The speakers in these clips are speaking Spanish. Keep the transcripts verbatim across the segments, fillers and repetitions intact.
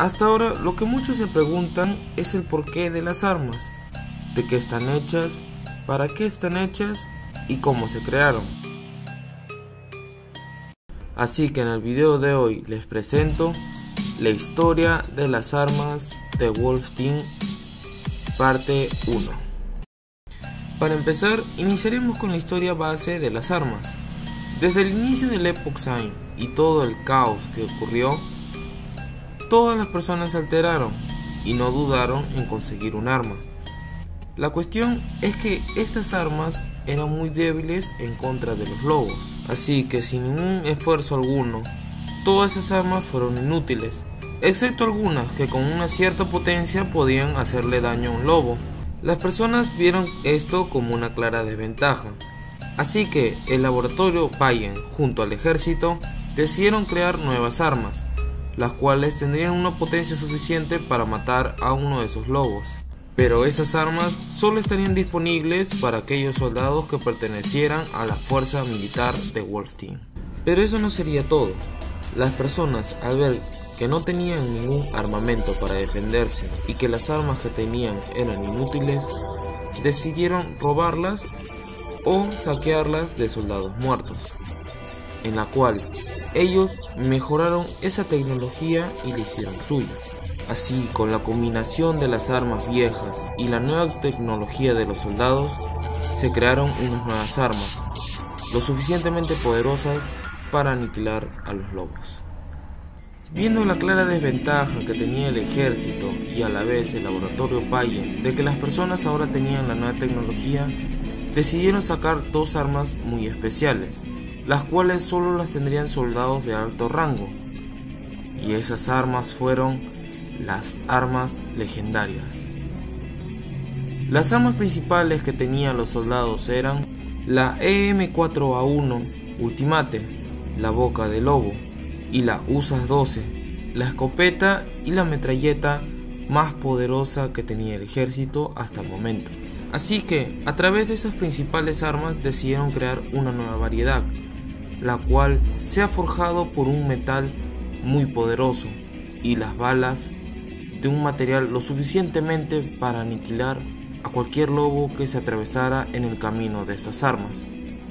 Hasta ahora lo que muchos se preguntan es el porqué de las armas, de qué están hechas, para qué están hechas y cómo se crearon. Así que en el video de hoy les presento la historia de las armas de Wolfenstein parte uno. Para empezar, iniciaremos con la historia base de las armas. Desde el inicio del Epoch Sign y todo el caos que ocurrió, todas las personas se alteraron y no dudaron en conseguir un arma. La cuestión es que estas armas eran muy débiles en contra de los lobos, así que sin ningún esfuerzo alguno, todas esas armas fueron inútiles, excepto algunas que con una cierta potencia podían hacerle daño a un lobo. Las personas vieron esto como una clara desventaja, así que el laboratorio Payen junto al ejército decidieron crear nuevas armas, las cuales tendrían una potencia suficiente para matar a uno de esos lobos. Pero esas armas solo estarían disponibles para aquellos soldados que pertenecieran a la fuerza militar de Wolfenstein. Pero eso no sería todo. Las personas, al ver que no tenían ningún armamento para defenderse y que las armas que tenían eran inútiles, decidieron robarlas o saquearlas de soldados muertos, en la cual ellos mejoraron esa tecnología y la hicieron suya. Así, con la combinación de las armas viejas y la nueva tecnología de los soldados, se crearon unas nuevas armas, lo suficientemente poderosas para aniquilar a los lobos. Viendo la clara desventaja que tenía el ejército y a la vez el laboratorio Payen de que las personas ahora tenían la nueva tecnología, decidieron sacar dos armas muy especiales, las cuales solo las tendrían soldados de alto rango, y esas armas fueron las armas legendarias. Las armas principales que tenían los soldados eran la E M cuatro A uno Ultimate, la boca de lobo, y la U S A S doce, la escopeta y la metralleta más poderosa que tenía el ejército hasta el momento. Así que a través de esas principales armas decidieron crear una nueva variedad, la cual se ha forjado por un metal muy poderoso y las balas de un material lo suficientemente para aniquilar a cualquier lobo que se atravesara en el camino de estas armas.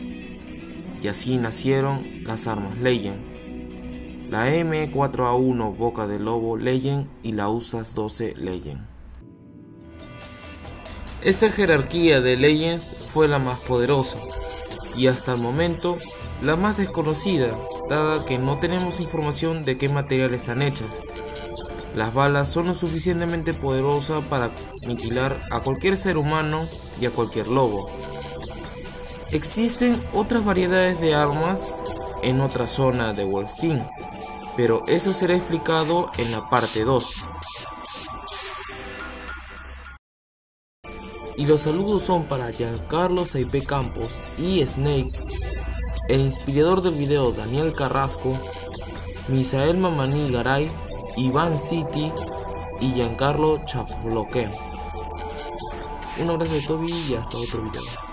Y así nacieron las armas Legend, la M cuatro A uno Boca de Lobo Legend y la U S A S doce Legend. Esta jerarquía de Legends fue la más poderosa y hasta el momento la más desconocida, dada que no tenemos información de qué material están hechas. Las balas son lo suficientemente poderosas para aniquilar a cualquier ser humano y a cualquier lobo. Existen otras variedades de armas en otra zona de Wolfenstein, pero eso será explicado en la parte dos. Y los saludos son para Giancarlo Taipei Campos y Snake, el inspirador del video Daniel Carrasco, Misael Mamani Garay, Iván City y Giancarlo Chafloque. Un abrazo de Toby y hasta otro video.